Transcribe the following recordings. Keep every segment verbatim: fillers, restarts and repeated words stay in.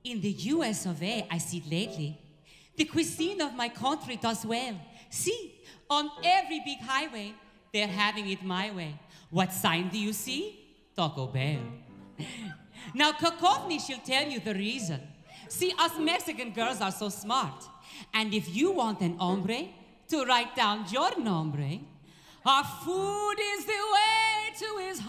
In the U S of A, I see lately, the cuisine of my country does well. See, on every big highway, they're having it my way. What sign do you see? Taco Bell. Now, Kakovni, she'll tell you the reason. See, us Mexican girls are so smart. And if you want an hombre to write down your nombre, our food is the way to his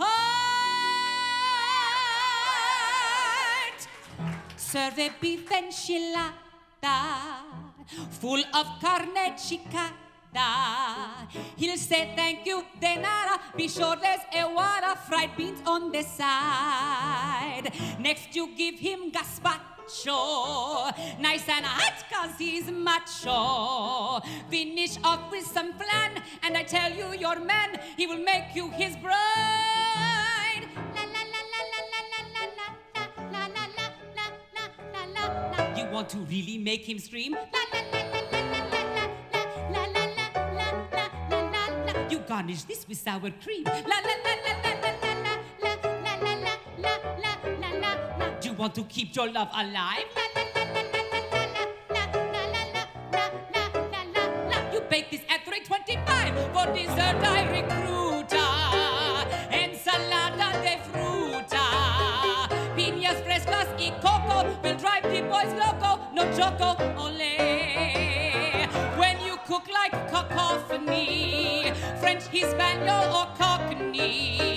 heart. Serve a beef enchilada, full of carne chicada. He'll say thank you, de nada. Be sure there's a water, fried beans on the side. Next you give him gazpacho, nice and hot cause he's macho. Finish off with some flan, and I tell you your man, he will make you his bride. La la la la la la la la la la la la la la. You want to really make him scream? La la la la la la la la la la la la la. You garnish this with sour cream. La la la la la la la la la la la la la la. You want to keep your love alive? La la la la la la la la la la la la la. You bake this at three twenty-five for dessert. I recruit ensalada de fruta, piñas frescas y coco will drive the boys loco. No choco, ole. When you cook like cacophony, French, Hispaniola, or Cockney,